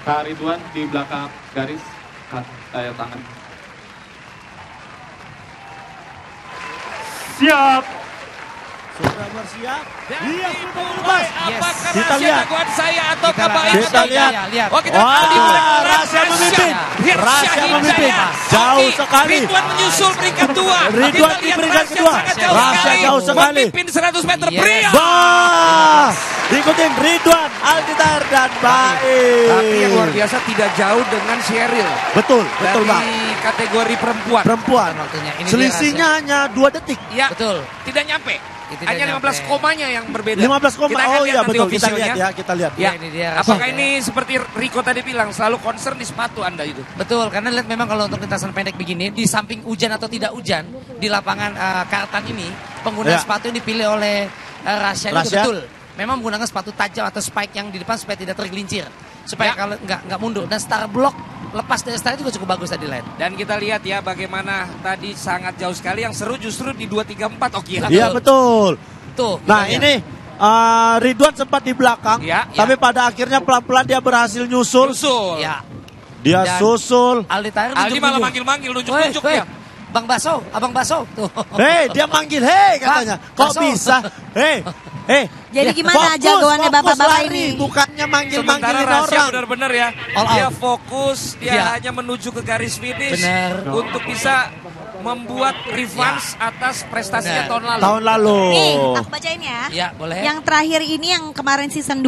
Kak Ridwan di belakang garis tangan. Siap. Sudah bersiap? Iya, sudah berlepas. Apakah Kita rahasia lihat. jagoan saya atau Kita kebaikan? lihat. Oh, kita Rahasia memimpin. Rahasia memimpin. Jauh sekali. Ridwan menyusul peringkat 2. Ridwan di peringkat kedua. Rahasia jauh sekali. Memimpin 100 meter pria. Wah, ikutin Ridwan, Alditar dan Baim. Tapi yang luar biasa tidak jauh dengan Sheryl. Betul Bang. Dari kategori perempuan. Waktunya. Selisihnya hanya 2 detik. Ya, betul. Tidak nyampe. Tidak Hanya 15 nyampe. komanya yang berbeda. 15 koma. Kita akan Oh lihat iya nanti betul. Kita officialnya. lihat ya, kita lihat. Ya, ini dia apakah rasanya. ini seperti Rico tadi bilang selalu concern di sepatu Anda itu? Betul, karena lihat memang kalau untuk lintasan pendek begini, di samping hujan atau tidak hujan, di lapangan Kartan ini, penggunaan sepatu yang dipilih oleh Rasya itu betul. Memang menggunakan sepatu tajam atau spike yang di depan supaya tidak tergelincir. Supaya kalau nggak mundur. Dan Star Block lepas dari Star juga cukup bagus tadi, Len. Dan kita lihat ya bagaimana tadi sangat jauh sekali. Yang seru justru di 2-3-4 Oki. Iya betul. Tuh. Nah ini Ridwan sempat di belakang, tapi pada akhirnya pelan-pelan dia berhasil nyusul. Ya. Dia susul. Aldi malah manggil-manggil, nunjuk-nunjuk ya. Bang Baso, Abang Baso. Tuh. Hei, dia manggil, hei katanya. Kok bisa? Hei. Jadi gimana jagoannya bapak-bapak ini? Bukannya manggil-manggilin Sementara Rasya orang. benar-benar ya. Dia fokus, dia hanya menuju ke garis finish. Untuk bisa membuat revenge atas prestasinya tahun lalu. Tahun lalu. Nih, aku bacain ya. Ya, boleh. Yang terakhir ini yang kemarin season 2.